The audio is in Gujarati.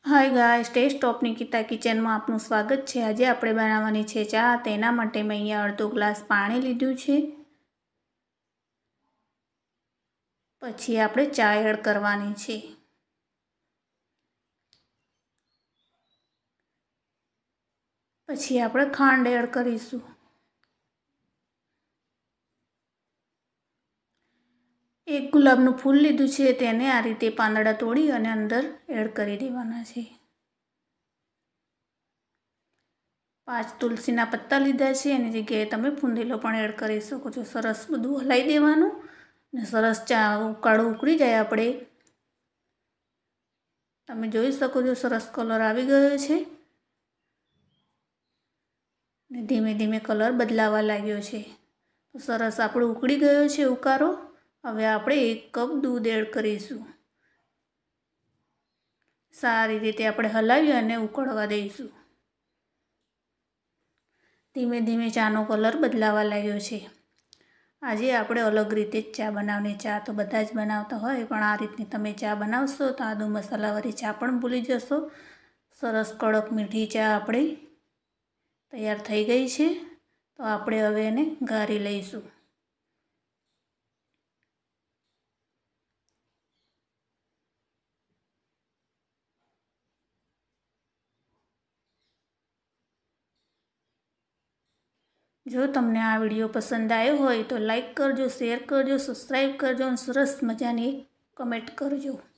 Hi guys, taste of Nikita kitchen में आपनु स्वागत है। आज આપણે બનાવવાની છે ચા। તેના માટે મેં અહીંયા અડધો ગ્લાસ પાણી લીધું છે। પછી આપણે ચા એડ કરવાની છે। પછી આપણે ખાંડ એડ કરીશું। एक गुलाबનું फूल લીધું છે, તેને આ રીતે પાંદડા તોડી અને અંદર એડ કરી દેવાના છે। 5 તુલસીના પત્તા લીધા છે, એની જગ્યાએ તમે ફૂંદેલો પણ એડ કરી શકો છો। સરસ બધું હલાવી દેવાનું અને સરસ ચા ઉકાળો ઉકળી જાય આપણે તમે જોઈ શકો છો સરસ કલર આવી ગયો છે અને ધીમે ધીમે કલર બદલાવા લાગ્યો છે। તો સરસ આપણો ઉકળી ગયો છે ઉકાળો। હવે આપણે 1 કપ दूध एड करीशुं। सारी रीते આપણે હલાવી અને ઉકળવા દઈશું। ધીમે ધીમે ચાનો કલર બદલાવા લાગ્યો છે। આજે આપણે અલગ રીતે ચા બનાવવાની। ચા તો બધા જ બનાવતા હોય, પણ આ રીતની તમે ચા બનાવશો તો આદુ મસાલાવાળી ચા પણ ભૂલી જશો। સરસ કડક મીઠી ચા આપણી તૈયાર થઈ ગઈ છે। તો આપણે હવે એને ગાળી લઈશું। जो तमने आ विडियो पसंद आयो होय तो लाइक करजो, शेर करजो, सब्सक्राइब करजो और सरस मजानी कमेंट करजो।